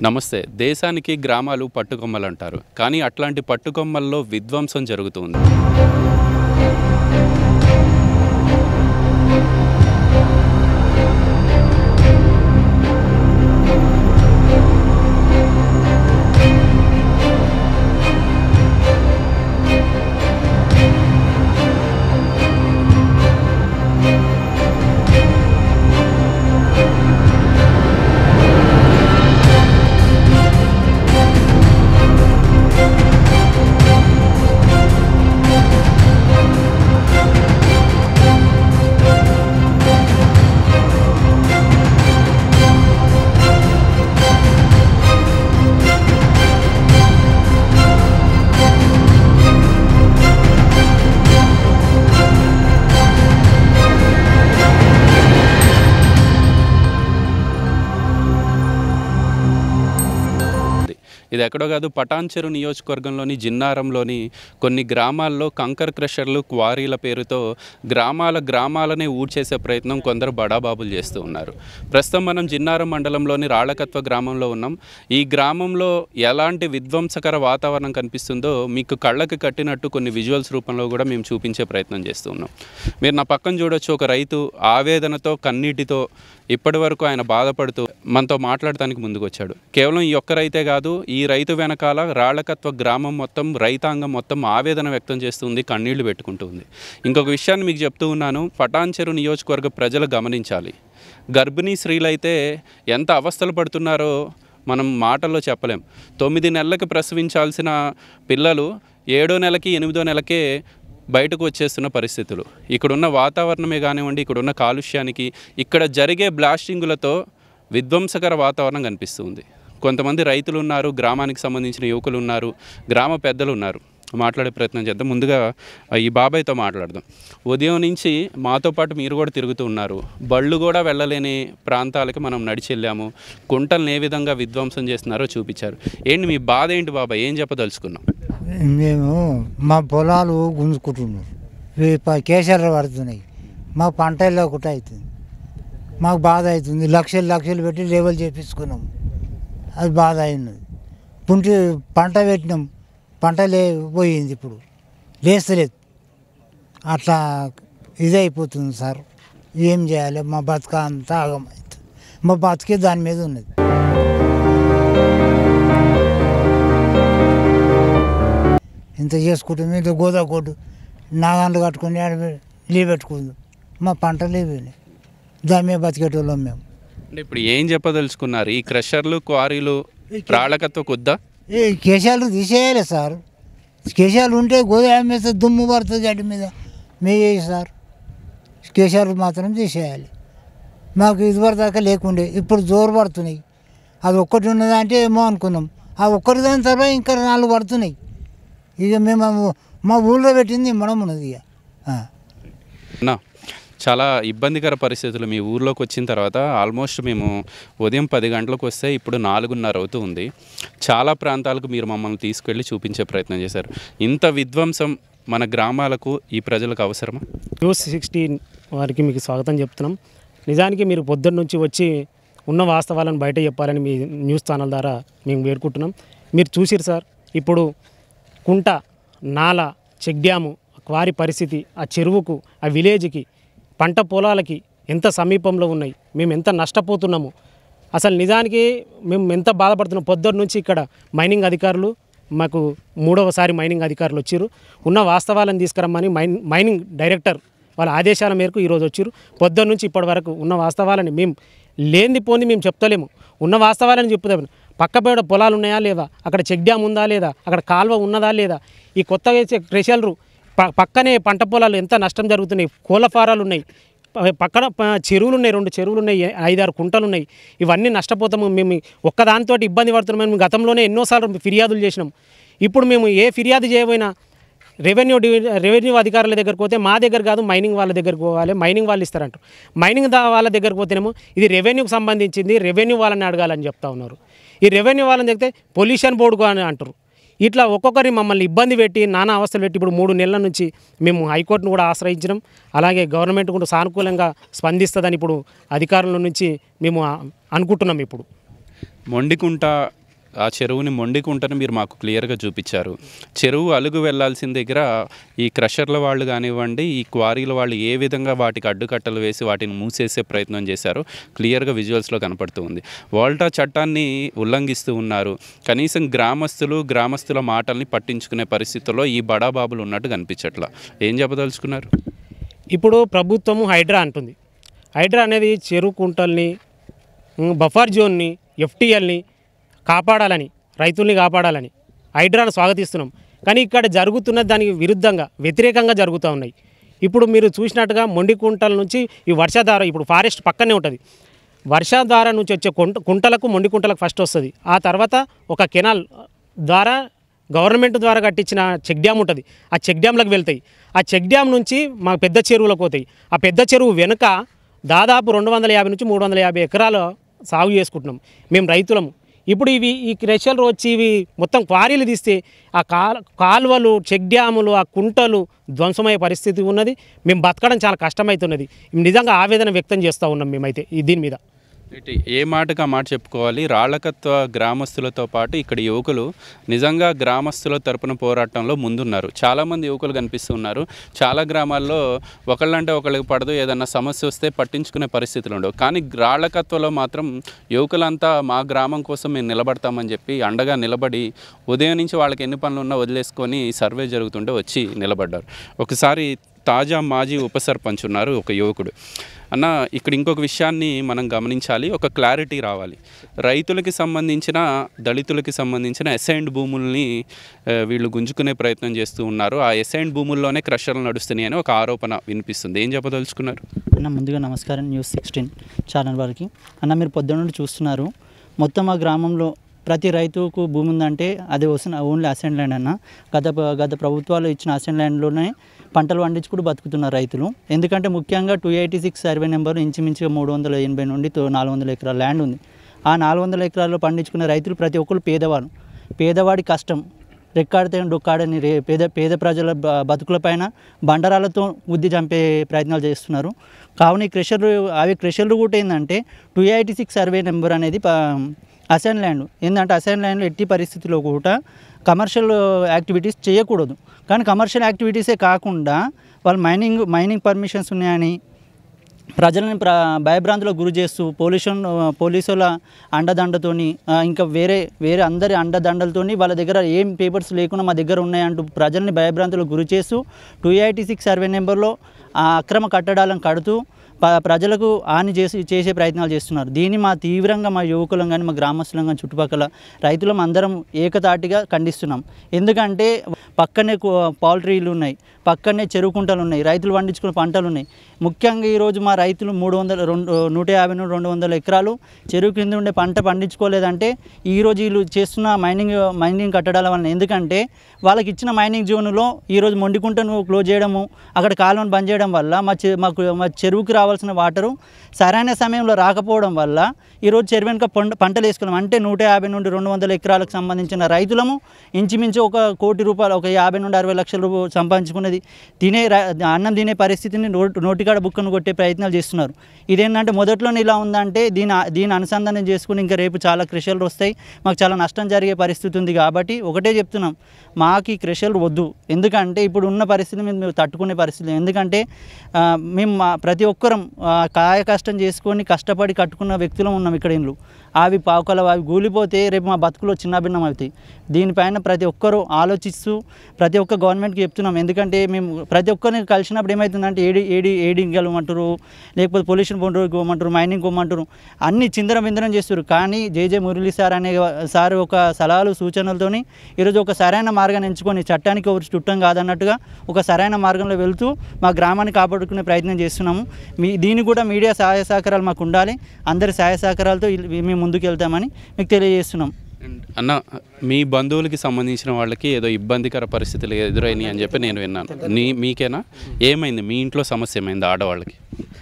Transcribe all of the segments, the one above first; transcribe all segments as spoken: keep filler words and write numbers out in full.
నమస్తే. దేశానికి గ్రామాలు పట్టుకొమ్మలు అంటారు. కానీ అట్లాంటి పట్టుకొమ్మల్లో విధ్వంసం జరుగుతుంది. ఇది ఎక్కడో కాదు, పటాన్చెరు నియోజకవర్గంలోని జిన్నారంలోని కొన్ని గ్రామాల్లో కంకర్ క్రషర్లు, క్వారీల పేరుతో గ్రామాల గ్రామాలనే ఊడ్చేసే ప్రయత్నం కొందరు బడాబాబులు చేస్తూ ఉన్నారు. ప్రస్తుతం మనం జిన్నారం మండలంలోని రాళ్ళకత్వ గ్రామంలో ఉన్నాం. ఈ గ్రామంలో ఎలాంటి విధ్వంసకర వాతావరణం కనిపిస్తుందో మీకు కళ్ళకి కట్టినట్టు కొన్ని విజువల్స్ రూపంలో కూడా మేము చూపించే ప్రయత్నం చేస్తూ ఉన్నాం. మీరు నా పక్కన చూడొచ్చు, ఒక రైతు ఆవేదనతో కన్నీటితో ఇప్పటి వరకు ఆయన బాధపడుతూ మనతో మాట్లాడటానికి ముందుకు వచ్చాడు. కేవలం ఈ ఒక్క రైతే కాదు, ఈ రైతు వెనకాల రాళ్ళకత్వ గ్రామం మొత్తం, రైతాంగం మొత్తం ఆవేదన వ్యక్తం చేస్తుంది, కన్నీళ్లు పెట్టుకుంటుంది. ఇంకొక విషయాన్ని మీకు చెప్తూ ఉన్నాను, పటాన్చెరు నియోజకవర్గ ప్రజలు గమనించాలి. గర్భిణీ స్త్రీలైతే ఎంత అవస్థలు పడుతున్నారో మనం మాటల్లో చెప్పలేం. తొమ్మిది నెలలకు ప్రసవించాల్సిన పిల్లలు ఏడో నెలకి ఎనిమిదో నెలకే బయటకు వచ్చేస్తున్న పరిస్థితులు. ఇక్కడున్న వాతావరణమే కానివ్వండి, ఇక్కడున్న కాలుష్యానికి, ఇక్కడ జరిగే బ్లాస్టింగులతో విధ్వంసకర వాతావరణం కనిపిస్తుంది. కొంతమంది రైతులు ఉన్నారు, గ్రామానికి సంబంధించిన యువకులు ఉన్నారు, గ్రామ పెద్దలు ఉన్నారు. మాట్లాడే ప్రయత్నం చేద్దాం. ముందుగా ఈ బాబాయ్తో మాట్లాడదాం. ఉదయం నుంచి మాతో పాటు మీరు కూడా తిరుగుతూ ఉన్నారు. బళ్ళు కూడా వెళ్ళలేని ప్రాంతాలకి మనం నడిచి వెళ్ళాము. కుంటలను ఏ విధంగా విధ్వంసం చేస్తున్నారో చూపించారు. ఏంటి మీ బాధ ఏంటి బాబాయ్, ఏం చెప్పదలుచుకున్నాం? మేము మా పొలాలు గుంజుకుంటున్నాం, కేసీఆర్ పడుతున్నాయి, మా పంట ఒకటి అవుతుంది, మాకు బాధ అవుతుంది. లక్షలు లక్షలు పెట్టి లేవల్ చేపించుకున్నాం, అది బాధ అయినది. పుంటి పంట పెట్టినాం, పంట లే పోయింది, ఇప్పుడు లేస్తలేదు. అట్లా ఇది అయిపోతుంది సార్. ఏం చేయాలి? మా బతుక అంతా ఆగమవుతుంది. మా బతికే దాని మీద ఉన్నది. ఇంత చేసుకుంటుంది, ఇంత గోదా కొట్టు నాగాన్లు కట్టుకుని లీవ్ పెట్టుకుందాం, మా పంట లేవని దాని మీద బతికేటోళ్ళం మేము. అంటే ఇప్పుడు ఏం చెప్పదలుచుకున్నారు? ఈ క్రషర్లు, క్వారీలు రాళ్ళకత్వ కొద్దా ఈ కేశాలు తీసేయాలి సార్. కేశాలు ఉంటే గోదా మీద దుమ్ము పడుతుంది, గడ్డి మీద మేయేసి సార్. కేశాలు మాత్రం తీసేయాలి. మాకు ఇదివరకు దాకా లేకుండే, ఇప్పుడు జోరు పడుతున్నాయి. అది ఒక్కటి ఉన్నదా అంటే ఏమో అనుకున్నాం, ఆ ఒక్కటి దాని తర్వాత ఇంకా నాలుగు పడుతున్నాయి. ఇక మేము మా ఊళ్ళో పెట్టింది మనం ఉన్నది. ఇక చాలా ఇబ్బందికర పరిస్థితులు మీ ఊర్లోకి వచ్చిన తర్వాత. ఆల్మోస్ట్ మేము ఉదయం పది గంటలకు వస్తే ఇప్పుడు నాలుగున్నర అవుతూ ఉంది. చాలా ప్రాంతాలకు మీరు మమ్మల్ని తీసుకెళ్ళి చూపించే ప్రయత్నం చేశారు. ఇంత విధ్వంసం మన గ్రామాలకు, ఈ ప్రజలకు అవసరమా? న్యూస్ సిక్స్టీన్ వారికి మీకు స్వాగతం చెప్తున్నాం. నిజానికి మీరు పొద్దున్న నుంచి వచ్చి ఉన్న వాస్తవాలను బయట చెప్పాలని మీ న్యూస్ ఛానల్ ద్వారా మేము వేడుకుంటున్నాం. మీరు చూసిరు సార్, ఇప్పుడు కుంట, నాల, చెక్ డ్యాము, క్వారీ పరిస్థితి, ఆ చెరువుకు, ఆ విలేజ్కి, పంట పొలాలకి ఎంత సమీపంలో ఉన్నాయి, మేము ఎంత నష్టపోతున్నాము. అసలు నిజానికి మేము ఎంత బాధపడుతున్నాం. పొద్దున్న నుంచి ఇక్కడ మైనింగ్ అధికారులు, మాకు మూడవసారి మైనింగ్ అధికారులు వచ్చారు. ఉన్న వాస్తవాలను తీసుకురమ్మని మైన్ మైనింగ్ డైరెక్టర్ వాళ్ళ ఆదేశాల మేరకు ఈరోజు వచ్చారు. పొద్దున్న నుంచి ఇప్పటి వరకు ఉన్న వాస్తవాలని మేము లేనిది పోంది మేము చెప్తలేము, ఉన్న వాస్తవాలని చెప్తాము. పక్కపేడ పొలాలు ఉన్నాయా లేదా, అక్కడ చెక్ డ్యామ్ ఉందా లేదా, అక్కడ కాల్వ ఉన్నదా లేదా, ఈ కొత్తగా వేసే క్రెషర్లు పక్కనే పంట పొలాలు ఎంత నష్టం జరుగుతున్నాయి, కోళ్ళ ఫారాలు ఉన్నాయి, పక్కన చెరువులు ఉన్నాయి, రెండు చెరువులు ఉన్నాయి, ఐదారు కుంటలు ఉన్నాయి. ఇవన్నీ నష్టపోతాము. మేము ఒక్కదానితో ఇబ్బంది పడుతున్నాం. మేము గతంలోనే ఎన్నోసార్లు ఫిర్యాదులు చేసినాం. ఇప్పుడు మేము ఏ ఫిర్యాదు చేయబోయినా రెవెన్యూ డివి రెవెన్యూ అధికారుల దగ్గరకు పోతే మా దగ్గర కాదు, మైనింగ్ వాళ్ళ దగ్గరకు పోవాలి, మైనింగ్ వాళ్ళు ఇస్తారంటారు. మైనింగ్ వాళ్ళ దగ్గరకు పోతేనేమో ఇది రెవెన్యూకి సంబంధించింది, రెవెన్యూ వాళ్ళని అడగాలని చెప్తా ఉన్నారు. ఈ రెవెన్యూ వాళ్ళని చెప్తే పొల్యూషన్ బోర్డుకు అని అంటారు. ఇట్లా ఒక్కొక్కరిని మమ్మల్ని ఇబ్బంది పెట్టి నానా అవస్థలు పెట్టి ఇప్పుడు మూడు నెలల నుంచి మేము హైకోర్టును కూడా ఆశ్రయించడం, అలాగే గవర్నమెంట్ కూడా సానుకూలంగా స్పందిస్తుందని ఇప్పుడు అధికారుల నుంచి మేము అనుకుంటున్నాం. ఇప్పుడు మొండికుంట ఆ చెరువుని మొండికుంటని మీరు మాకు క్లియర్గా చూపించారు. చెరువు అలుగు వెళ్లాల్సిన దగ్గర ఈ క్రషర్ల వాళ్ళు కానివ్వండి, ఈ క్వారీల వాళ్ళు ఏ విధంగా వాటికి అడ్డుకట్టలు వేసి వాటిని మూసేసే ప్రయత్నం చేశారో క్లియర్గా విజువల్స్లో కనపడుతూ ఉంది. వాల్టా చట్టాన్ని ఉల్లంఘిస్తూ ఉన్నారు. కనీసం గ్రామస్తులు గ్రామస్తుల మాటల్ని పట్టించుకునే పరిస్థితుల్లో ఈ బడాబాబులు ఉన్నట్టు కనిపించట్లా. ఏం చెప్పదలుచుకున్నారు? ఇప్పుడు ప్రభుత్వము హైడ్రా అంటుంది. హైడ్రా అనేది చెరువు కుంటల్ని, బఫర్ జోన్ని, ఎఫ్టీఎల్ని కాపాడాలని, రైతుల్ని కాపాడాలని హైడ్రాను స్వాగతిస్తున్నాం. కానీ ఇక్కడ జరుగుతున్న దానికి విరుద్ధంగా వ్యతిరేకంగా జరుగుతూ ఉన్నాయి. ఇప్పుడు మీరు చూసినట్టుగా మొండికుంటల నుంచి ఈ వర్షాధార, ఇప్పుడు ఫారెస్ట్ పక్కనే ఉంటుంది, వర్షాధార నుంచి వచ్చే కుంట కుంటలకు మొండికుంటలకు ఫస్ట్ వస్తుంది. ఆ తర్వాత ఒక కెనాల్ ద్వారా గవర్నమెంట్ ద్వారా కట్టించిన చెక్ డ్యామ్ ఉంటుంది, ఆ చెక్ డ్యామ్లకు వెళ్తాయి. ఆ చెక్ డ్యామ్ నుంచి మా పెద్ద చెరువులకు పోతాయి. ఆ పెద్ద చెరువు వెనుక దాదాపు రెండు వందల యాభై నుంచి మూడు వందల యాభై ఎకరాలు సాగు చేసుకుంటున్నాం మేము రైతులము. ఇప్పుడు ఇవి ఈ క్రెషర్లు వచ్చి ఇవి మొత్తం క్వారీలు తీస్తే ఆ కాల్ కాలువలు, చెక్ డ్యాములు, ఆ కుంటలు ధ్వంసమయ్యే పరిస్థితి ఉన్నది. మేము బతకడం చాలా కష్టమవుతున్నది. నిజంగా ఆవేదన వ్యక్తం చేస్తూ ఉన్నాం మేమైతే ఈ దీని మీద. ఇటు ఏ మాటగా మాట చెప్పుకోవాలి, రాళ్ళకత్వ గ్రామస్తులతో పాటు ఇక్కడ యువకులు నిజంగా గ్రామస్తుల తరపున పోరాటంలో ముందున్నారు. చాలామంది యువకులు కనిపిస్తున్నారు. చాలా గ్రామాల్లో ఒకళ్ళంటే ఒకళ్ళకి పడదు, ఏదన్నా సమస్య వస్తే పట్టించుకునే పరిస్థితులు ఉండవు. కానీ రాళ్ళకత్వలో మాత్రం యువకులంతా మా గ్రామం కోసం మేము నిలబడతామని చెప్పి అండగా నిలబడి ఉదయం నుంచి వాళ్ళకి ఎన్ని పనులు ఉన్నా వదిలేసుకొని సర్వే జరుగుతుంటే వచ్చి నిలబడ్డారు. ఒకసారి తాజా మాజీ ఉప సర్పంచ్ ఉన్నారు ఒక యువకుడు. అన్న, ఇక్కడ ఇంకొక విషయాన్ని మనం గమనించాలి, ఒక క్లారిటీ రావాలి. రైతులకి సంబంధించిన, దళితులకి సంబంధించిన అసైన్డ్ భూముల్ని వీళ్ళు గుంజుకునే ప్రయత్నం చేస్తూ ఉన్నారు. ఆ అసైన్డ్ భూముల్లోనే క్రషర్లు నడుస్తున్నాయి అని ఒక ఆరోపణ వినిపిస్తుంది. ఏం చెప్పదలుచుకున్నారు? అన్న, ముందుగా నమస్కారం న్యూస్ సిక్స్టీన్ ఛానల్ వారికి. అన్న, మీరు పొద్దున్న నుండి చూస్తున్నారు, మొత్తం ఆ గ్రామంలో ప్రతి రైతుకు భూమి ఉందంటే అది వస్తున్న ఓన్లీ అసైన్ ల్యాండ్ అన్న. గత గత ప్రభుత్వాలు ఇచ్చిన అసైన్ ల్యాండ్లోనే పంటలు పండించుకుంటూ బతుకుతున్నారు రైతులు. ఎందుకంటే ముఖ్యంగా two eighty six survey number ఇంచుమించుగా మూడు వందల ఎనభై నుండి నాలుగు వందల ఎకరాల ల్యాండ్ ఉంది. ఆ నాలుగు వందల ఎకరాల్లో పండించుకునే రైతులు ప్రతి ఒక్కరు పేదవాళ్ళు. పేదవాడి కష్టం రెక్కాడితే డొక్కాడని రే పేద పేద ప్రజల బతుకులపైన బండరాలతో బుద్ధి చంపే ప్రయత్నాలు చేస్తున్నారు. కావున ఈ క్రెషర్లు అవి క్రెషర్లు కూడా ఏంటంటే two eighty six survey number అనేది అసైన్ ల్యాండ్. ఏంటంటే అసైన్ ల్యాండ్లో ఎట్టి పరిస్థితుల్లో కూడా కమర్షియల్ యాక్టివిటీస్ చేయకూడదు. కానీ కమర్షియల్ యాక్టివిటీసే కాకుండా వాళ్ళు మైనింగ్ మైనింగ్ పర్మిషన్స్ ఉన్నాయని ప్రజలను ప్ర భయభ్రాంతులకు గురి చేస్తూ పొల్యూషన్ పోలీసుల అండదండతోని ఇంకా వేరే వేరే అందరి అండదండలతోని వాళ్ళ దగ్గర ఏం పేపర్స్ లేకుండా మా దగ్గర ఉన్నాయంటూ ప్రజల్ని భయభ్రాంతులకు గురి చేస్తూ టూ ఎయిటీ సిక్స్ సర్వే నెంబర్లో ఆ అక్రమ కట్టడాలను కడుతూ ప ప్రజలకు హాని చేసి చేసే ప్రయత్నాలు చేస్తున్నారు. దీన్ని మా తీవ్రంగా మా యువకులం కానీ మా గ్రామస్తులం కానీ చుట్టుపక్కల రైతులం అందరం ఏకతాటిగా ఖండిస్తున్నాం. ఎందుకంటే పక్కనే పౌల్ట్రీలు ఉన్నాయి, పక్కనే చెరువు కుంటలు ఉన్నాయి, రైతులు పండించుకునే పంటలు ఉన్నాయి. ముఖ్యంగా ఈరోజు మా రైతులు మూడు వందల రెండు నూట యాభై నుండి రెండు వందల ఎకరాలు చెరువు కింద ఉండే పంట పండించుకోలేదంటే ఈరోజు వీళ్ళు చేస్తున్న మైనింగ్ మైనింగ్ కట్టడాల వలన. ఎందుకంటే వాళ్ళకి ఇచ్చిన మైనింగ్ జోన్లో ఈరోజు మొండికుంటను క్లోజ్ చేయడము, అక్కడ కాలువను బంద్ చేయడం వల్ల మా చె మాకు మా చెరువుకి రావాల్సిన వాటరు సరైన సమయంలో రాకపోవడం వల్ల ఈరోజు చెరువు వెనుక పంట పంటలు వేసుకున్నాం. అంటే నూట యాభై నుండి రెండు వందల ఎకరాలకు సంబంధించిన రైతులము ఇంచుమించు ఒక కోటి రూపాయలు, ఒక యాభై నుండి అరవై లక్షల రూపాయలు సంపాదించుకున్నది తినే అన్నం తినే పరిస్థితిని నోటి నోటికాడ బుక్కను కొట్టే ప్రయత్నాలు చేస్తున్నారు. ఇదేంటంటే మొదట్లోనే ఇలా ఉందంటే దీని దీని అనుసంధానం చేసుకుని ఇంకా రేపు చాలా క్రెషర్లు వస్తాయి, మాకు చాలా నష్టం జరిగే పరిస్థితి ఉంది. కాబట్టి ఒకటే చెప్తున్నాం, మాకు ఈ క్రెషర్లు వద్దు. ఎందుకంటే ఇప్పుడు ఉన్న పరిస్థితి మీద మేము తట్టుకునే పరిస్థితి. ఎందుకంటే మేము ప్రతి ఒక్కరం కాయ కష్టం చేసుకొని కష్టపడి కట్టుకున్న వ్యక్తులం ఉన్నాం ఇక్కడ ఇండ్లు. అవి పావుకల అవి గూలిపోతే రేపు మా బతుకులో చిన్నభిన్నం అవుతాయి. దీనిపైన ప్రతి ఒక్కరూ ఆలోచిస్తూ ప్రతి ఒక్క గవర్నమెంట్కి చెప్తున్నాం. ఎందుకంటే మేము ప్రతి ఒక్కరిని కలిసినప్పుడు ఏమవుతుందంటే ఏడి ఏడి ఏడింగ్ వెళ్ళమంటారు, లేకపోతే పొల్యూషన్ బోర్డు పోమంటారు, మైనింగ్ పోమంటారు, అన్ని చిందరం విందరం చేస్తారు. కానీ జేజే మురళి సార్ అనే సార్ ఒక సలహాలు సూచనలతోని ఈరోజు ఒక సరైన మార్గాన్ని ఎంచుకొని చట్టానికి ఒకటి చుట్టం కాదన్నట్టుగా ఒక సరైన మార్గంలో వెళ్తూ మా గ్రామాన్ని కాపాడుకునే ప్రయత్నం చేస్తున్నాము. మీ దీనికి కూడా మీడియా సహాయ సహకారాలు మాకు ఉండాలి. అందరి సహాయ సహకారాలతో మేము ముందుకు వెళ్తామని మీకు తెలియజేస్తున్నాం. అన్న, మీ బంధువులకి సంబంధించిన వాళ్ళకి ఏదో ఇబ్బందికర పరిస్థితులు ఎదురైనాయి అని చెప్పి నేను విన్నాను. నీ మీకేనా? ఏమైంది? మీ ఇంట్లో సమస్య ఏమైంది ఆడవాళ్ళకి?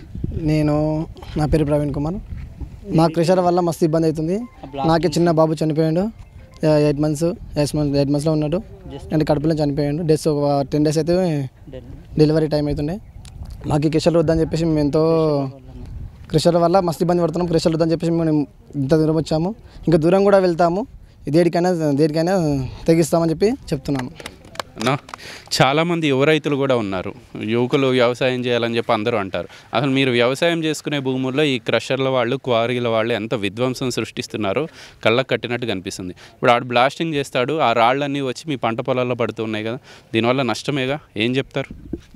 నేను నా పేరు ప్రవీణ్ కుమార్. మా క్రెషర్ వల్ల మస్తు ఇబ్బంది అవుతుంది. నాకే చిన్న బాబు చనిపోయాడు, eight months eight months eight మంత్స్లో ఉన్నాడు. అంటే కడుపులో చనిపోయాడు. డేస్ ఒక టెన్ డేస్ అయితే డెలివరీ టైం అవుతుండే. మాకు ఈ క్రెషర్లు వద్దని చెప్పేసి మేము ఎంతో క్రెషర్ వల్ల మస్తు ఇబ్బంది పడుతున్నాం. క్రెషర్ వద్దని చెప్పేసి మేము ఇంత దూరం వచ్చాము, ఇంకా దూరం కూడా వెళ్తాము, దేనికైనా దేనికైనా తెగిస్తామని చెప్పి చెప్తున్నాను. అన్నా చాలామంది యువ రైతులు కూడా ఉన్నారు, యువకులు వ్యవసాయం చేయాలని చెప్పి అందరూ అంటారు. అసలు మీరు వ్యవసాయం చేసుకునే భూముల్లో ఈ క్రషర్ల వాళ్ళు, క్వారీల వాళ్ళు ఎంత విధ్వంసం సృష్టిస్తున్నారో కళ్ళకు కట్టినట్టు కనిపిస్తుంది. ఇప్పుడు ఆడు బ్లాస్టింగ్ చేస్తాడు, ఆ రాళ్ళన్నీ వచ్చి మీ పంట పొలాల్లో పడుతున్నాయి కదా, దీనివల్ల నష్టమేగా, ఏం చెప్తారు?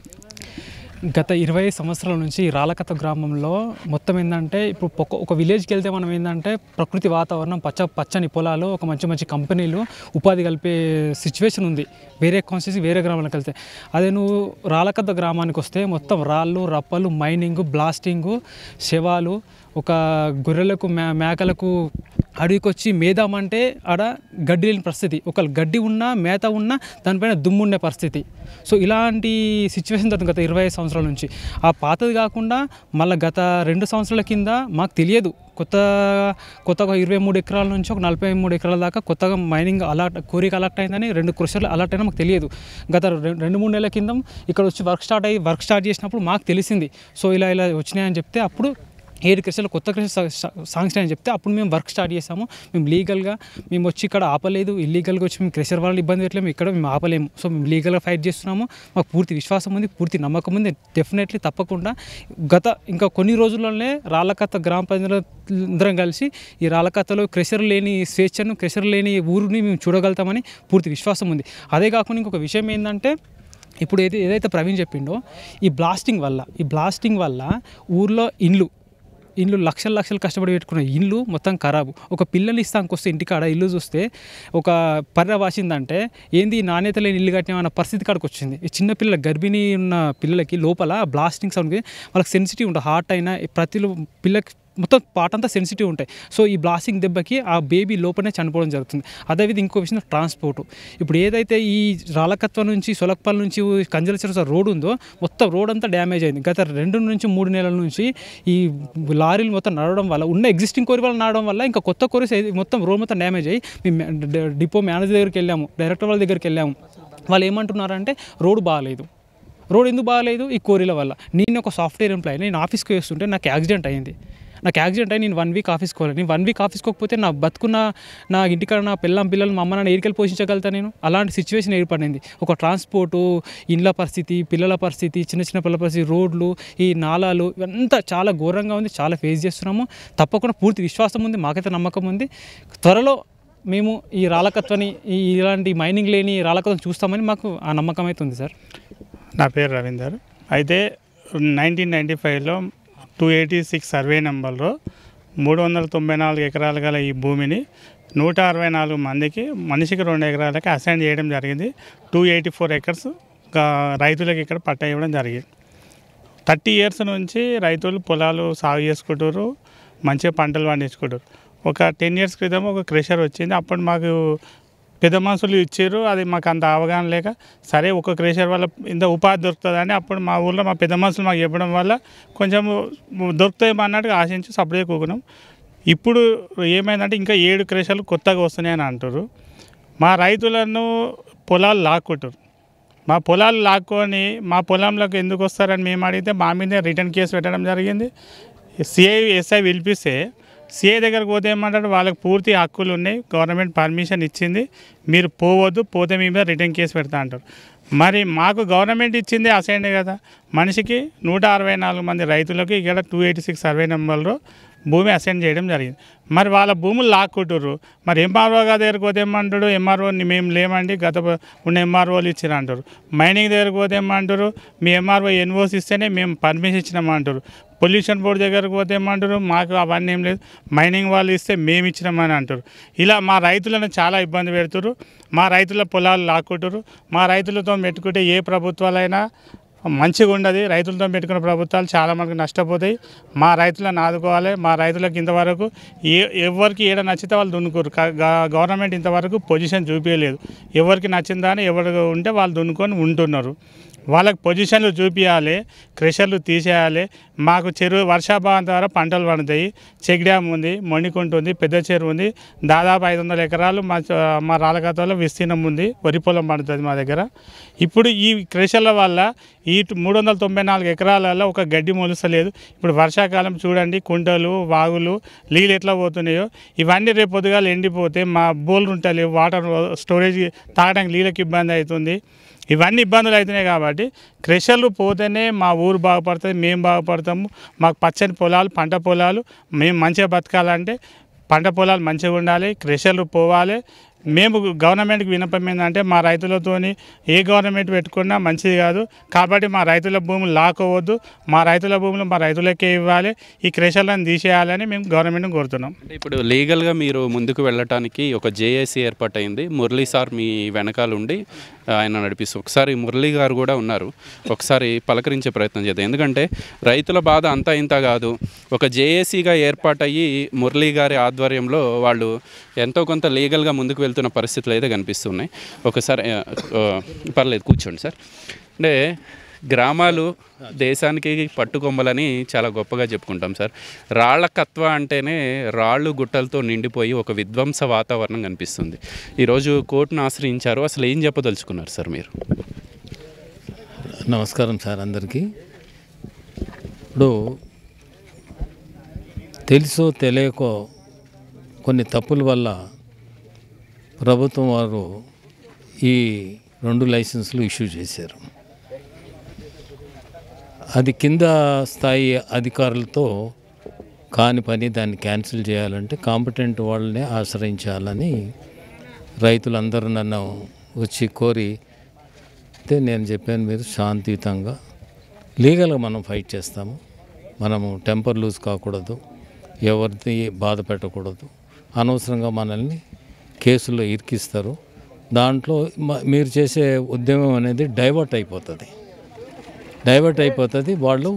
గత ఇరవై సంవత్సరాల నుంచి రాళ్ళకత్త గ్రామంలో మొత్తం ఏంటంటే ఇప్పుడు ఒక ఒక విలేజ్కి వెళ్తే మనం ఏంటంటే ప్రకృతి వాతావరణం, పచ్చ పచ్చని పొలాలు, ఒక మంచి మంచి కంపెనీలు, ఉపాధి కలిపే సిచ్యువేషన్ ఉంది. వేరే కాన్స్టిట్యూన్సీ వేరే గ్రామాలకు వెళ్తే, అదే నువ్వు రాళ్ళకత్త గ్రామానికి వస్తే మొత్తం రాళ్ళు, రప్పలు, మైనింగ్, బ్లాస్టింగు, శవాలు, ఒక గొర్రెలకు మే మేకలకు అడవికి వచ్చి మేదామంటే ఆడ గడ్డి లేని పరిస్థితి, ఒకళ్ళు గడ్డి ఉన్నా మేత ఉన్నా దానిపైన దుమ్ము ఉండే పరిస్థితి. సో ఇలాంటి సిచ్యువేషన్ జరుగుతుంది గత ఇరవై సంవత్సరాల నుంచి. ఆ పాతది కాకుండా మళ్ళీ గత రెండు సంవత్సరాల కింద మాకు తెలియదు, కొత్త కొత్తగా ఇరవై మూడు ఎకరాల నుంచి ఒక నలభై మూడు ఎకరాల దాకా కొత్తగా మైనింగ్ అలర్ట్ కోరిక అలర్ట్ అయిందని, రెండు క్రషర్లు అలర్ట్ అయినా మాకు తెలియదు. గత రెండు మూడు నెలల కింద ఇక్కడ వచ్చి వర్క్ స్టార్ట్ అయ్యి వర్క్ స్టార్ట్ చేసినప్పుడు మాకు తెలిసింది. సో ఇలా ఇలా వచ్చినాయని చెప్తే అప్పుడు ఏడు క్రషర్లు కొత్త క్రషర్ శాంక్షన్ అని చెప్తే అప్పుడు మేము వర్క్ స్టార్ట్ చేసాము. మేము లీగల్గా మేము వచ్చి ఇక్కడ ఆపలేదు, ఇల్లీగల్గా వచ్చి మేము క్రషర్ వాళ్ళని ఇబ్బంది పెట్టలేము, ఇక్కడ మేము ఆపలేము. సో మేము లీగల్గా ఫైట్ చేస్తున్నాము, మాకు పూర్తి విశ్వాసం ఉంది, పూర్తి నమ్మకం ఉంది. డెఫినెట్లీ తప్పకుండా గత ఇంకా కొన్ని రోజుల్లోనే రాళ్ళకత్త గ్రామ ప్రజలందరం కలిసి ఈ రాళ్ళకత్తలో క్రషర్ లేని స్వేచ్ఛను, క్రషర్ లేని ఊరిని మేము చూడగలుగుతామని పూర్తి విశ్వాసం ఉంది. అదే కాకుండా ఇంకొక విషయం ఏంటంటే, ఇప్పుడు ఏది ఏదైతే ప్రవీణ్ చెప్పిండో ఈ బ్లాస్టింగ్ వల్ల ఈ బ్లాస్టింగ్ వల్ల ఊర్లో ఇండ్లు ఇండ్లు లక్షలు లక్షలు కష్టపడి పెట్టుకున్న ఇండ్లు మొత్తం ఖరాబు. ఒక పిల్లలు ఇస్తానికి వస్తే ఇంటికాడ ఇల్లు చూస్తే ఒక పర్ర వాసిందంటే ఏంది నాణ్యత లేని ఇల్లు కట్టిన పరిస్థితి కాడికి వచ్చింది. ఈ చిన్న పిల్లల గర్భిణీ ఉన్న పిల్లలకి లోపల బ్లాస్టింగ్ సౌండ్కి వాళ్ళకి సెన్సిటివ్ ఉంటుంది, హార్ట్ అయినా ప్రతి పిల్లకి మొత్తం పాట అంతా సెన్సిటివ్ ఉంటాయి. సో ఈ బ్లాస్టింగ్ దెబ్బకి ఆ బేబీ లోపలనే చనిపోవడం జరుగుతుంది. అదేవిధంగా ఇంకో విషయం ట్రాన్స్పోర్ట్. ఇప్పుడు ఏదైతే ఈ రాళ్ళకత్వ నుంచి సొలక్పల్లి నుంచి కంజలచర రోడ్ ఉందో మొత్తం రోడ్ అంతా డ్యామేజ్ అయింది. గత రెండు నుంచి మూడు నెలల నుంచి ఈ లారీలు మొత్తం నడవడం వల్ల, ఉన్న ఎగ్జిస్టింగ్ కోరి వాళ్ళు నడవడం వల్ల ఇంకా కొత్త కోరిస్ మొత్తం రోడ్ మొత్తం డ్యామేజ్ అయ్యి మేము డిపో మేనేజర్ దగ్గరికి వెళ్ళాము, డైరెక్టర్ వాళ్ళ దగ్గరికి వెళ్ళాము. వాళ్ళు ఏమంటున్నారంటే రోడ్డు బాగాలేదు. రోడ్ ఎందుకు బాగాలేదు? ఈ కోరిల వల్ల. నేను ఒక సాఫ్ట్వేర్ ఎంప్లాయీ, నేను ఆఫీస్కి వేస్తుంటే నాకు యాక్సిడెంట్ అయింది. నాకు యాక్సిడెంట్ అయ్యి నేను వన్ వీక్ ఆఫీస్కి పోవాలి. నేను వన్ వీక్ ఆఫీస్కి పోకపోతే నా బతుకున్న నా ఇంటికాడ నా పిల్లం పిల్లలు మా అమ్మ నాన్న ఏరికలు పోషించగలుగుతా నేను. అలాంటి సిచ్యువేషన్ ఏర్పడింది. ఒక ట్రాన్స్పోర్టు, ఇండ్ల పరిస్థితి, పిల్లల పరిస్థితి, చిన్న చిన్న పిల్లల పరిస్థితి, రోడ్లు, ఈ నాలాలు ఇవంతా చాలా ఘోరంగా ఉంది. చాలా ఫేస్ చేస్తున్నాము. తప్పకుండా పూర్తి విశ్వాసం ఉంది, మాకైతే నమ్మకం ఉంది. త్వరలో మేము ఈ రాళ్ళకత్వని, ఈ ఇలాంటి మైనింగ్ లేని రాళ్ళకత్వం చూస్తామని మాకు ఆ నమ్మకం అయితే ఉంది సార్. నా పేరు రవీందర్. అయితే నైన్టీన్ నైంటీ ఫైవ్లో టూ ఎయిటీ సిక్స్ సర్వే నెంబర్లో మూడు వందల తొంభై నాలుగు ఎకరాలు గల ఈ భూమిని నూట అరవై నాలుగు మందికి మనిషికి రెండు ఎకరాలకి అసైన్ చేయడం జరిగింది. టూ ఎయిటీ ఫోర్ ఎకర్స్ రైతులకు ఇక్కడ పట్టా ఇవ్వడం జరిగింది. థర్టీ ఇయర్స్ నుంచి రైతులు పొలాలు సాగు చేసుకుంటారు, మంచిగా పంటలు పండించుకుంటారు. ఒక టెన్ ఇయర్స్ క్రితం ఒక క్రెషర్ వచ్చింది. అప్పుడు మాకు పెద్ద మనుషులు ఇచ్చారు, అది మాకు అంత అవగాహన లేక సరే ఒక క్రెషర్ వల్ల ఇంత ఉపాధి దొరుకుతుందని అప్పుడు మా ఊళ్ళో మా పెద్ద మనుషులు మాకు చెప్పడం వల్ల కొంచెం దొరుకుతాయేమో అన్నట్టుగా ఆశించి సపరేట్ కూకున్నాం. ఇప్పుడు ఏమైందంటే ఇంకా ఏడు క్రెషర్లు కొత్తగా వస్తున్నాయని అంటారు. మా రైతులను పొలాలు లాక్కుంటారు. మా పొలాలు లాక్కొని మా పొలంలోకి ఎందుకు వస్తారని మేము అడిగితే మా మీదే రిటర్న్ కేసు పెట్టడం జరిగింది. సిఐ ఎస్ఐ పిలిపిస్తే సిఐ దగ్గరకు పోతే ఏమంటారు, వాళ్ళకి పూర్తి హక్కులు ఉన్నాయి, గవర్నమెంట్ పర్మిషన్ ఇచ్చింది, మీరు పోవద్దు, పోతే మీ మీద రిటర్న్ కేసు పెడతా అంటారు. మరి మాకు గవర్నమెంట్ ఇచ్చింది అసైన్ కదా. మనిషికి నూట అరవై నాలుగు మంది రైతులకు ఇక్కడ టూ ఎయిటీ సిక్స్ సర్వే నెంబర్లో భూమి అసైన్ చేయడం జరిగింది. మరి వాళ్ళ భూములు లాక్కుంటారు. మరి ఎంఆర్ఓ గారి దగ్గరకు పోతే ఏమంటాడు, ఎంఆర్ఓని మేము లేమండి, గత ఉన్న ఎంఆర్ఓలు ఇచ్చారు అంటారు. మైనింగ్ దగ్గరకు పోతే ఏమంటారు, మీ ఎంఆర్ఓ ఎన్ఓసి ఇస్తేనే మేము పర్మిషన్ ఇచ్చినామంటారు. పొల్యూషన్ బోర్డు దగ్గరకు పోతే ఏమంటారు, మాకు అవన్నీ ఏం లేదు, మైనింగ్ వాళ్ళు ఇస్తే మేము ఇచ్చినామని అంటారు. ఇలా మా రైతులను చాలా ఇబ్బంది పెడుతున్నారు. మా రైతుల పొలాలు లాక్కుంటారు. మా రైతులతో పెట్టుకుంటే ఏ ప్రభుత్వాలైనా మంచిగా ఉండదు. రైతులతో పెట్టుకున్న ప్రభుత్వాలు చాలా మనకు నష్టపోతాయి. మా రైతులను ఆదుకోవాలి. మా రైతులకు ఇంతవరకు ఏ ఎవరికి ఏడ నచ్చితే వాళ్ళు దున్నుకోరు. గవర్నమెంట్ ఇంతవరకు పొజిషన్ చూపించలేదు. ఎవరికి నచ్చిందని ఎవరు ఉంటే వాళ్ళు దున్నుకొని ఉంటున్నారు. వాళ్ళకి పొజిషన్లు చూపించాలి, క్రెషర్లు తీసేయాలి. మాకు చెరువు వర్షాభావం ద్వారా పంటలు పండుతాయి. చెక్ డ్యామ్ ఉంది, మొండికుంట ఉంది, పెద్ద చెరువు ఉంది. దాదాపు ఐదు వందల ఎకరాలు మా మా రాళ్ళకతలో విస్తీర్ణం ఉంది. వరి పొలం పండుతుంది మా దగ్గర. ఇప్పుడు ఈ క్రెషర్ల వల్ల ఈ మూడు వందల తొంభై నాలుగు ఎకరాలలో ఒక గడ్డి మొలుస్తలేదు. ఇప్పుడు వర్షాకాలం చూడండి, కుంటలు వాగులు నీళ్ళు ఎట్లా పోతున్నాయో ఇవన్నీ రేపు పొద్దుగాలు ఎండిపోతే మా బోర్లు ఉంటలేవు, వాటర్ స్టోరేజ్ తాగడానికి నీళ్ళకి ఇబ్బంది అవుతుంది. ఇవన్నీ ఇబ్బందులు అవుతున్నాయి కాబట్టి క్రెషర్లు పోతేనే మా ఊరు బాగుపడుతుంది, మేము బాగుపడతాము. మాకు పచ్చని పొలాలు, పంట పొలాలు, మేము మంచిగా బతకాలంటే పంట పొలాలు మంచిగా ఉండాలి, క్రెషర్లు పోవాలి. మేము గవర్నమెంట్కి విన్నపం ఏంటంటే మా రైతులతోని ఏ గవర్నమెంట్ పెట్టుకున్నా మంచిది కాదు కాబట్టి మా రైతుల భూములు లాక్కోవద్దు, మా రైతుల భూములు మా రైతులకే ఇవ్వాలి, ఈ క్రెషర్లను తీసేయాలని మేము గవర్నమెంట్ని కోరుతున్నాం. ఇప్పుడు లీగల్గా మీరు ముందుకు వెళ్ళటానికి ఒక జేఏసీ ఏర్పాటైంది. మురళీ సార్ మీ వెనకాల ఉండి ఆయన నడిపిస్తూ ఒకసారి మురళీ గారు కూడా ఉన్నారు, ఒకసారి పలకరించే ప్రయత్నం చేద్దాం. ఎందుకంటే రైతుల బాధ అంతా ఇంత కాదు. ఒక జేఏసీగా ఏర్పాటయ్యి మురళీ గారి ఆధ్వర్యంలో వాళ్ళు ఎంతో కొంత లీగల్గా ముందుకు వెళ్తున్న పరిస్థితులు అయితే కనిపిస్తున్నాయి. ఒకసారి పర్లేదు కూర్చోండి సార్. అంటే గ్రామాలు దేశానికి పట్టుకొమ్మలని చాలా గొప్పగా చెప్పుకుంటాం సార్. రాళ్ళకత్వ అంటేనే రాళ్ళు గుట్టలతో నిండిపోయి ఒక విధ్వంస వాతావరణం కనిపిస్తుంది. ఈరోజు కోర్టును ఆశ్రయించారు, అసలు ఏం చెప్పదలుచుకున్నారు సార్ మీరు? నమస్కారం సార్ అందరికీ. ఇప్పుడు తెలుసో తెలియకో కొన్ని తప్పుల వల్ల ప్రభుత్వం వారు ఈ రెండు లైసెన్సులు ఇష్యూ చేశారు. అది కింద స్థాయి అధికారులతో కాని పని, దాన్ని క్యాన్సిల్ చేయాలంటే కాంపిటెంట్ వాళ్ళనే ఆశ్రయించాలని రైతులందరూ నన్ను వచ్చి కోరి అయితే నేను చెప్పాను, మీరు శాంతియుతంగా లీగల్గా మనం ఫైట్ చేస్తాము, మనము టెంపర్ లూజ్ కాకూడదు, ఎవరిని బాధ పెట్టకూడదు, అనవసరంగా మనల్ని కేసుల్లో ఇరికిస్తారు, దాంట్లో మీరు చేసే ఉద్యమం అనేది డైవర్ట్ అయిపోతుంది డైవర్ట్ అయిపోతుంది వాళ్ళు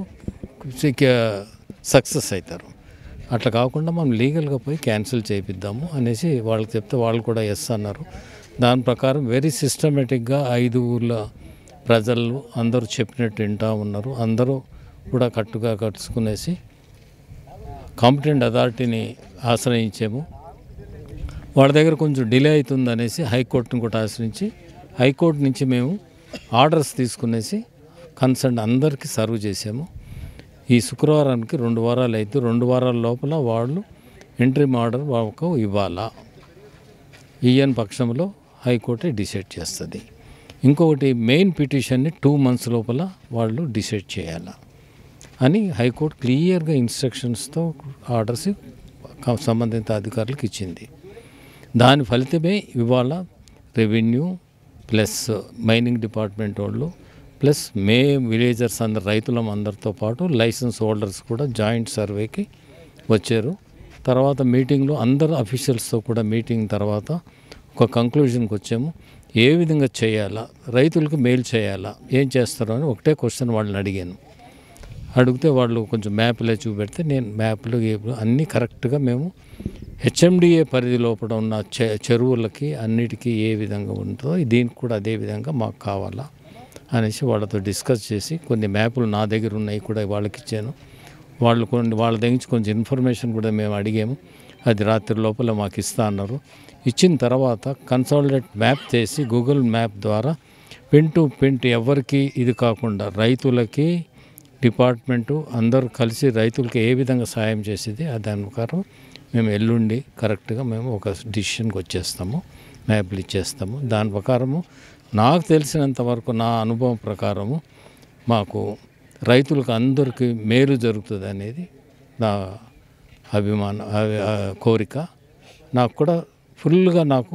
సక్సెస్ అవుతారు. అట్లా కాకుండా మనం లీగల్గా పోయి క్యాన్సిల్ చేయిద్దాము అనేసి వాళ్ళకి చెప్తే వాళ్ళు కూడా ఎస్ అన్నారు. దాని ప్రకారం వెరీ సిస్టమేటిక్గా ఐదు ఊర్ల ప్రజలు అందరూ చెప్పినట్టు వింటూ ఉన్నారు. అందరూ కూడా కట్టుగా కట్టుకునేసి కాంపిటెంట్ అథారిటీని ఆశ్రయించాము. వాళ్ళ దగ్గర కొంచెం డిలే అవుతుంది అనేసి హైకోర్టుని కూడా ఆశ్రయించి హైకోర్టు నుంచి మేము ఆర్డర్స్ తీసుకునేసి కన్సర్న్ అందరికీ సర్వ్ చేసాము. ఈ శుక్రవారానికి రెండు వారాలు అయితే రెండు వారాల లోపల వాళ్ళు ఇంటరిమ్ ఆర్డర్ వాళ్ళకు ఇవ్వాలా, ఈఎన్ పక్షంలో హైకోర్టే డిసైడ్ చేస్తుంది. ఇంకొకటి మెయిన్ పిటిషన్ని టూ మంత్స్ లోపల వాళ్ళు డిసైడ్ చేయాలా అని హైకోర్టు క్లియర్గా ఇన్స్ట్రక్షన్స్తో ఆర్డర్స్ సంబంధిత అధికారులకు ఇచ్చింది. దాని ఫలితమే ఇవాళ రెవెన్యూ ప్లస్ మైనింగ్ డిపార్ట్మెంట్ వాళ్ళు ప్లస్ మే విలేజర్స్ అందరు రైతులం అందరితో పాటు లైసెన్స్ హోల్డర్స్ కూడా జాయింట్ సర్వేకి వచ్చారు. తర్వాత మీటింగ్లో అందరు అఫీషియల్స్తో కూడా మీటింగ్ తర్వాత ఒక కంక్లూజన్కి వచ్చాము. ఏ విధంగా చేయాలా, రైతులకు మేలు చేయాలా, ఏం చేస్తారో అని ఒకటే క్వశ్చన్ వాళ్ళని అడిగాను. అడిగితే వాళ్ళు కొంచెం మ్యాప్లే చూపెడితే నేను మ్యాప్లు అన్నీ కరెక్ట్గా మేము హెచ్ఎండిఏ పరిధి లోపల ఉన్న చె చెరువులకి అన్నిటికీ ఏ విధంగా ఉంటుందో దీనికి కూడా అదే విధంగా మాకు కావాలా అనేసి వాళ్ళతో డిస్కస్ చేసి కొన్ని మ్యాపులు నా దగ్గర ఉన్నాయి కూడా వాళ్ళకి ఇచ్చాను. వాళ్ళు కొన్ని వాళ్ళ దగ్గర నుంచి కొంచెం ఇన్ఫర్మేషన్ కూడా మేము అడిగాము. అది రాత్రి లోపల మాకు ఇస్తా అన్నారు. ఇచ్చిన తర్వాత కన్సాలిడేట్ మ్యాప్ చేసి గూగుల్ మ్యాప్ ద్వారా పిన్ టు పిన్ ఎవరికి ఇది కాకుండా రైతులకి డిపార్ట్మెంటు అందరూ కలిసి రైతులకి ఏ విధంగా సాయం చేసేది దాని ప్రకారం మేము ఎల్లుండి కరెక్ట్గా మేము ఒక డిసిషన్కి వచ్చేస్తాము, మ్యాప్లు ఇచ్చేస్తాము. దాని ప్రకారము నాకు తెలిసినంత వరకు నా అనుభవం ప్రకారము మాకు రైతులకు అందరికీ మేలు జరుగుతుంది అనేది నా అభిమానం, కోరిక. నాకు కూడా ఫుల్గా నాకు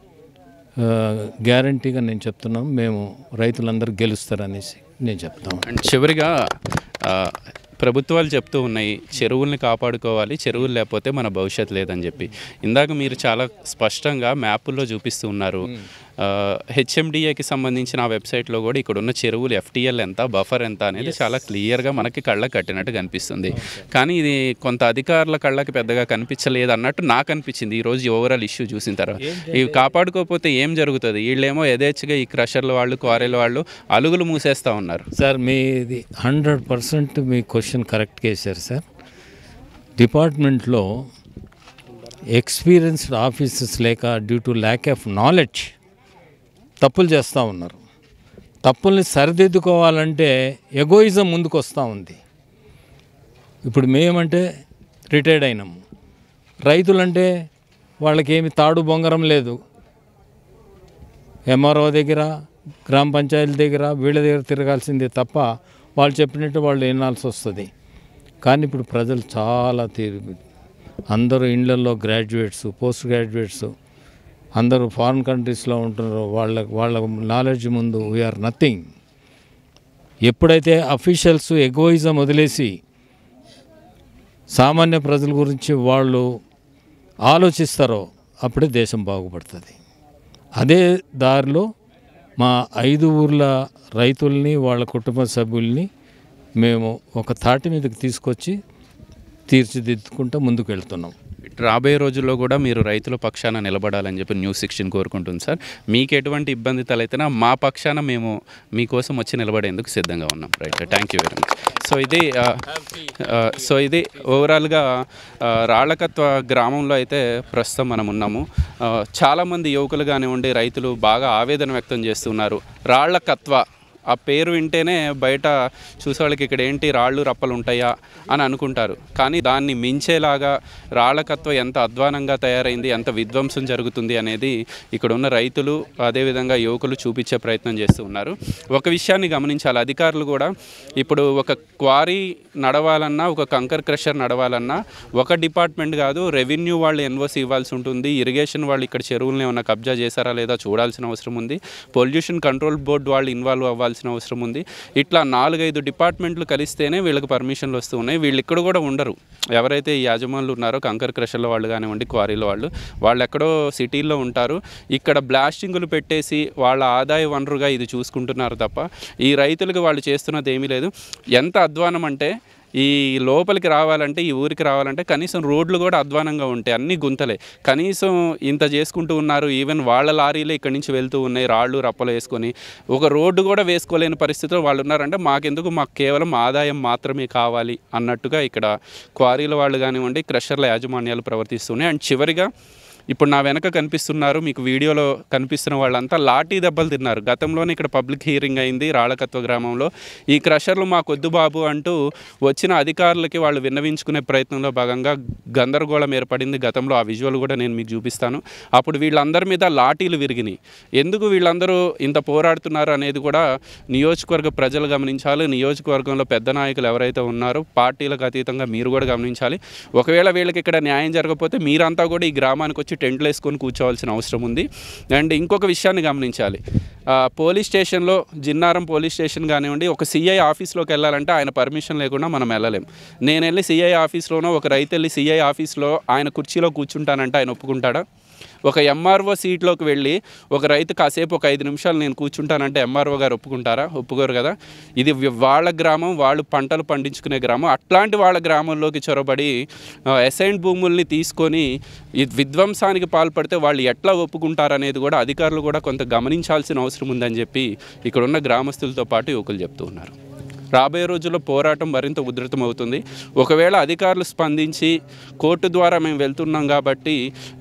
గ్యారంటీగా నేను చెప్తున్నాను, మేము రైతులందరూ గెలుస్తారనేసి నేను చెప్తాను. అండ్ చివరిగా ప్రభుత్వాలు చెప్తూ ఉన్నాయి చెరువుల్ని కాపాడుకోవాలి, చెరువులు లేకపోతే మన భవిష్యత్తు లేదని చెప్పి. ఇందాక మీరు చాలా స్పష్టంగా మ్యాపుల్లో చూపిస్తూ ఉన్నారు. హెచ్ఎండిఏకి సంబంధించిన ఆ వెబ్సైట్లో కూడా ఇక్కడ ఉన్న చెరువులు ఎఫ్టీఎల్ ఎంత, బఫర్ ఎంత అనేది చాలా క్లియర్గా మనకి కళ్ళకి కట్టినట్టు కనిపిస్తుంది. కానీ ఇది కొంత అధికారుల కళ్ళకి పెద్దగా కనిపించలేదు అన్నట్టు నాకు అనిపించింది ఈరోజు ఓవరాల్ ఇష్యూ చూసిన తర్వాత. ఇవి కాపాడుకోకపోతే ఏం జరుగుతుంది? వీళ్ళేమో యథేచ్ఛగా ఈ క్రషర్ల వాళ్ళు, క్వారీల వాళ్ళు అలుగులు మూసేస్తూ ఉన్నారు. సార్ మీది హండ్రెడ్ పర్సెంట్ మీ క్వశ్చన్ కరెక్ట్గా వేశారు సార్. డిపార్ట్మెంట్లో ఎక్స్పీరియన్స్డ్ ఆఫీసర్స్ లేక due to lack of knowledge తప్పులు చేస్తూ ఉన్నారు. తప్పుల్ని సరిదిద్దుకోవాలంటే ఎగోయిజం ముందుకు వస్తూ ఉంది. ఇప్పుడు మేమంటే రిటైర్డ్ అయినాము, రైతులంటే వాళ్ళకేమి తాడు బొంగరం లేదు. ఎంఆర్ఓ దగ్గర, గ్రామ పంచాయతీ దగ్గర, వీళ్ళ దగ్గర తిరగాల్సిందే తప్ప వాళ్ళు చెప్పినట్టు వాళ్ళు వినాల్సి వస్తుంది. కానీ ఇప్పుడు ప్రజలు చాలా తిరిగి అందరూ ఇండ్లలో గ్రాడ్యుయేట్స్, పోస్ట్ గ్రాడ్యుయేట్స్ అందరూ ఫారిన్ కంట్రీస్లో ఉంటున్నారు. వాళ్ళ వాళ్ళ నాలెడ్జ్ ముందు వీఆర్ నథింగ్. ఎప్పుడైతే అఫీషియల్స్ ఎగోయిజం వదిలేసి సామాన్య ప్రజల గురించి వాళ్ళు ఆలోచిస్తారో అప్పుడే దేశం బాగుపడుతుంది. అదే దారిలో మా ఐదు ఊర్ల రైతుల్ని, వాళ్ళ కుటుంబ సభ్యుల్ని మేము ఒక తాటి మీదకి తీసుకొచ్చి తీర్చిదిద్దుకుంటూ ముందుకు వెళ్తున్నాం. రాబోయే రోజుల్లో కూడా మీరు రైతుల పక్షాన నిలబడాలని చెప్పి న్యూస్ సిక్స్టీన్ కోరుకుంటుంది సార్. మీకు ఎటువంటి ఇబ్బంది తలైతేనా మా పక్షాన మేము మీకోసం వచ్చి నిలబడేందుకు సిద్ధంగా ఉన్నాం. Right, thank you very much. So ఇది సో ఇది ఓవరాల్గా రాళ్ళకత్వ గ్రామంలో అయితే ప్రస్తుతం మనం ఉన్నాము. చాలామంది యువకులు కానివ్వండి, రైతులు బాగా ఆవేదన వ్యక్తం చేస్తున్నారు. రాళ్ళకత్వ ఆ పేరు వింటేనే బయట చూసేవాళ్ళకి ఇక్కడ ఏంటి రాళ్ళు రప్పలు ఉంటాయా అని అనుకుంటారు. కానీ దాన్ని మించేలాగా రాళ్ళకత్వ ఎంత అధ్వానంగా తయారైంది, ఎంత విధ్వంసం జరుగుతుంది అనేది ఇక్కడ ఉన్న రైతులు అదేవిధంగా యువకులు చూపించే ప్రయత్నం చేస్తూ ఉన్నారు. ఒక విషయాన్ని గమనించాలి, అధికారులు కూడా ఇప్పుడు ఒక క్వారీ నడవాలన్నా, ఒక కంకర్ క్రషర్ నడవాలన్నా ఒక డిపార్ట్మెంట్ కాదు, రెవెన్యూ వాళ్ళు ఎన్ఓసి ఇవ్వాల్సి ఉంటుంది, ఇరిగేషన్ వాళ్ళు ఇక్కడ చెరువులను ఏమైనా కబ్జా చేశారా లేదా చూడాల్సిన అవసరం ఉంది, పొల్యూషన్ కంట్రోల్ బోర్డు వాళ్ళు ఇన్వాల్వ్ అవ్వాలి అవసరం ఉంది. ఇట్లా నాలుగైదు డిపార్ట్మెంట్లు కలిస్తేనే వీళ్ళకి పర్మిషన్లు వస్తూ ఉన్నాయి. వీళ్ళు ఇక్కడ కూడా ఉండరు. ఎవరైతే ఈ యాజమానులు ఉన్నారో కంకర్ క్రషర్ల వాళ్ళు కానివ్వండి, క్వారీల వాళ్ళు వాళ్ళు ఎక్కడో సిటీల్లో ఉంటారు. ఇక్కడ బ్లాస్టింగులు పెట్టేసి వాళ్ళ ఆదాయ వనరుగా ఇది చూసుకుంటున్నారు తప్ప ఈ రైతులకు వాళ్ళు చేస్తున్నది ఏమీ లేదు. ఎంత అధ్వానం అంటే ఈ లోపలికి రావాలంటే, ఈ ఊరికి రావాలంటే కనీసం రోడ్లు కూడా అధ్వానంగా ఉంటాయి, అన్నీ గుంతలే. కనీసం ఇంత చేసుకుంటూ ఉన్నారు. ఈవెన్ వాళ్ళ లారీలే ఇక్కడి నుంచి వెళ్తూ ఉన్నాయి రాళ్ళు రప్పలు వేసుకొని. ఒక రోడ్డు కూడా వేసుకోలేని పరిస్థితిలో వాళ్ళు ఉన్నారంటే మాకెందుకు, మాకు కేవలం ఆదాయం మాత్రమే కావాలి అన్నట్టుగా ఇక్కడ క్వారీల వాళ్ళు కానివ్వండి, క్రషర్ల యాజమాన్యాలు ప్రవర్తిస్తున్నాయి. అండ్ చివరిగా ఇప్పుడు నా వెనక కనిపిస్తున్నారు, మీకు వీడియోలో కనిపిస్తున్న వాళ్ళంతా లాఠీ దెబ్బలు తిన్నారు. గతంలోనే ఇక్కడ పబ్లిక్ హీరింగ్ అయింది రాళ్ళకత్వ గ్రామంలో. ఈ క్రషర్లు మాకొద్దు బాబు అంటూ వచ్చిన అధికారులకి వాళ్ళు విన్నవించుకునే ప్రయత్నంలో భాగంగా గందరగోళం ఏర్పడింది గతంలో. ఆ విజువల్ కూడా నేను మీకు చూపిస్తాను. అప్పుడు వీళ్ళందరి మీద లాఠీలు విరిగినాయి. ఎందుకు వీళ్ళందరూ ఇంత పోరాడుతున్నారు అనేది కూడా నియోజకవర్గ ప్రజలు గమనించాలి. నియోజకవర్గంలో పెద్ద నాయకులు ఎవరైతే ఉన్నారో పార్టీలకు అతీతంగా మీరు కూడా గమనించాలి. ఒకవేళ వీళ్ళకి ఇక్కడ న్యాయం జరగకపోతే మీరంతా కూడా ఈ గ్రామానికి వచ్చి టెంట్లు వేసుకొని కూర్చోవాల్సిన అవసరం ఉంది. అండ్ ఇంకొక విషయాన్ని గమనించాలి, పోలీస్ స్టేషన్లో జిన్నారం పోలీస్ స్టేషన్ కానివ్వండి, ఒక సిఐ ఆఫీస్లోకి వెళ్ళాలంటే ఆయన పర్మిషన్ లేకుండా మనం వెళ్ళలేం. నేను వెళ్ళి సిఐ ఆఫీస్లోనో, ఒక రైతు వెళ్ళి సిఐ ఆఫీస్లో ఆయన కుర్చీలో కూర్చుంటానంటే ఆయన ఒప్పుకుంటాడా? ఒక ఎంఆర్ఓ సీట్లోకి వెళ్ళి ఒక రైతు కాసేపు ఒక ఐదు నిమిషాలు నేను కూర్చుంటానంటే ఎంఆర్ఓ గారు ఒప్పుకుంటారా? ఒప్పుకోరు కదా. ఇది వాళ్ళ గ్రామం, వాళ్ళు పంటలు పండించుకునే గ్రామం. అట్లాంటి వాళ్ళ గ్రామంలోకి చొరబడి అసైన్డ్ భూముల్ని తీసుకొని ఈ విధ్వంసానికి పాల్పడితే వాళ్ళు ఎట్లా ఒప్పుకుంటారనేది కూడా అధికారులు కూడా కొంత గమనించాల్సిన అవసరం ఉందని చెప్పి ఇక్కడున్న గ్రామస్తులతో పాటు యువకులు చెప్తూ ఉన్నారు. రాబోయే రోజుల్లో పోరాటం మరింత ఉధృతమవుతుంది. ఒకవేళ అధికారులు స్పందించి కోర్టు ద్వారా మేము వెళ్తున్నాం కాబట్టి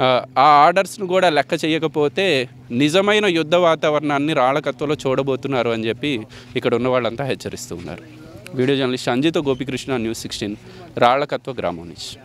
ఆ ఆర్డర్స్ను కూడా లెక్క చేయకపోతే నిజమైన యుద్ధ వాతావరణాన్ని రాళ్ళకత్వలో చూడబోతున్నారు అని చెప్పి ఇక్కడ ఉన్న వాళ్ళంతా హెచ్చరిస్తూ ఉన్నారు. వీడియో జర్నలిస్ట్ అంజితో గోపికృష్ణ, న్యూస్ సిక్స్టీన్, రాళ్ళకత్వ గ్రామం నుంచి.